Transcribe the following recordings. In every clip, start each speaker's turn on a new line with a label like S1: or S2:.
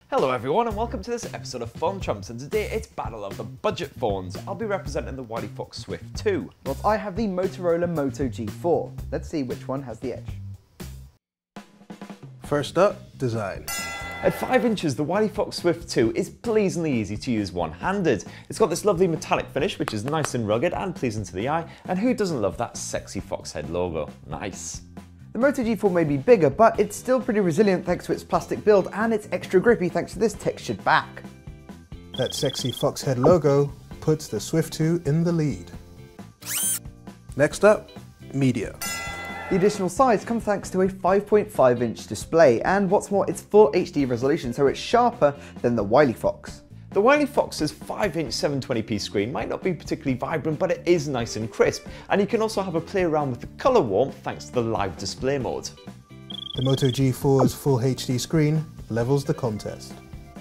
S1: Hello everyone and welcome to this episode of Phone Trumps, and today it's Battle of the Budget Phones. I'll be representing the Wileyfox Swift 2.
S2: Whilst I have the Motorola Moto G4. Let's see which one has the edge.
S3: First up, design.
S1: At 5 inches, the Wileyfox Swift 2 is pleasingly easy to use one-handed. It's got this lovely metallic finish which is nice and rugged and pleasing to the eye, and who doesn't love that sexy fox head logo? Nice.
S2: The Moto G4 may be bigger, but it's still pretty resilient thanks to its plastic build, and it's extra grippy thanks to this textured back.
S3: That sexy fox head logo puts the Swift 2 in the lead. Next up, media.
S2: The additional size comes thanks to a 5.5-inch display, and what's more, it's full HD resolution, so it's sharper than the Wileyfox.
S1: The Wileyfox's 5-inch 720p screen might not be particularly vibrant, but it is nice and crisp, and you can also have a play around with the colour warmth thanks to the live display mode.
S3: The Moto G4's full HD screen levels the contest.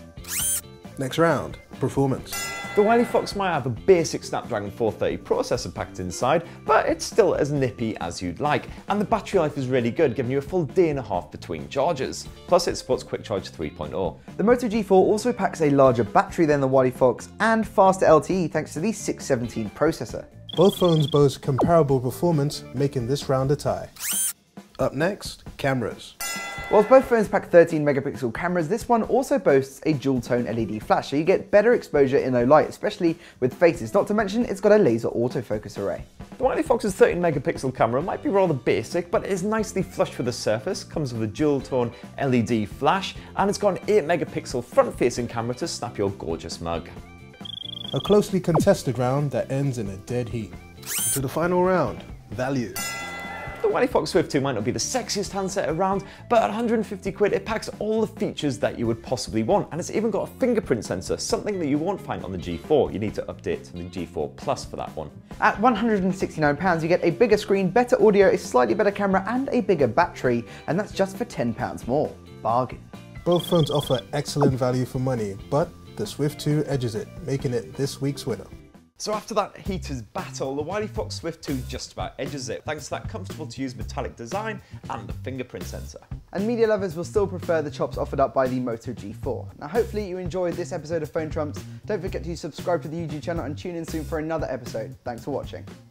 S3: Next round, performance.
S1: The Wileyfox might have a basic Snapdragon 430 processor packed inside, but it's still as nippy as you'd like, and the battery life is really good, giving you a full day and a half between charges. Plus it supports Quick Charge 3.0.
S2: The Moto G4 also packs a larger battery than the Wileyfox and faster LTE thanks to the 617 processor.
S3: Both phones boast comparable performance, making this round a tie. Up next, cameras.
S2: Whilst both phones pack 13 megapixel cameras, this one also boasts a dual-tone LED flash, so you get better exposure in low light, especially with faces, not to mention it's got a laser autofocus array.
S1: The Wileyfox's 13 megapixel camera might be rather basic, but it is nicely flush with the surface, comes with a dual-tone LED flash, and it's got an 8 megapixel front-facing camera to snap your gorgeous mug.
S3: A closely contested round that ends in a dead heat. To the final round, value.
S1: The Wileyfox Swift 2 might not be the sexiest handset around, but at 150 quid it packs all the features that you would possibly want, and it's even got a fingerprint sensor, something that you won't find on the G4. You need to update to the G4 Plus for that one.
S2: At £169 you get a bigger screen, better audio, a slightly better camera and a bigger battery, and that's just for £10 more. Bargain.
S3: Both phones offer excellent value for money, but the Swift 2 edges it, making it this week's winner.
S1: So after that heater's battle, the Wileyfox Swift 2 just about edges it, thanks to that comfortable to use metallic design and the fingerprint sensor.
S2: And media lovers will still prefer the chops offered up by the Moto G4. Now hopefully you enjoyed this episode of Phone Trumps. Don't forget to subscribe to the YouTube channel and tune in soon for another episode. Thanks for watching.